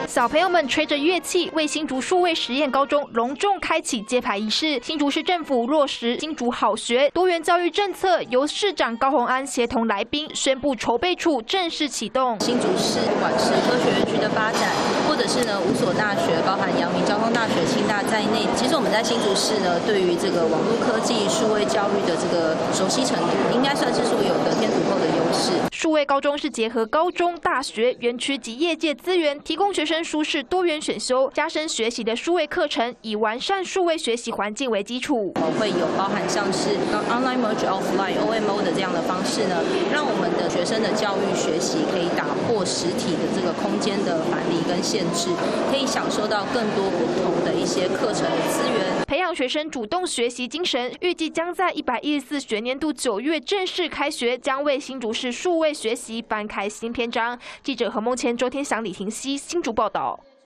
小朋友们吹着乐器，为新竹数位实验高中隆重开启揭牌仪式。新竹市政府落实新竹好学多元教育政策，由市长高虹安协同来宾宣布，筹备处正式启动。 新竹市不管是科学园区的发展，或者是5所大学，包含阳明交通大学、清大在内，其实我们在新竹市呢，对于这个网络科技、数位教育的这个熟悉程度，应该算是素有得天独厚的优势。 数位高中是结合高中、大学、园区及业界资源，提供学生舒适多元选修、加深学习的数位课程，以完善数位学习环境为基础。 我们会有包含像是 online merge offline（OMO） 的这样的方式呢，让我们的学生的教育学习可以打破实体的这个空间的藩篱跟限制，可以享受到更多不同的一些课程的资源， 培养学生主动学习精神。预计将在114学年度9月正式开学，将为新竹市数位学习翻开新篇章。记者何梦谦、周天祥、李婷熙新竹报道。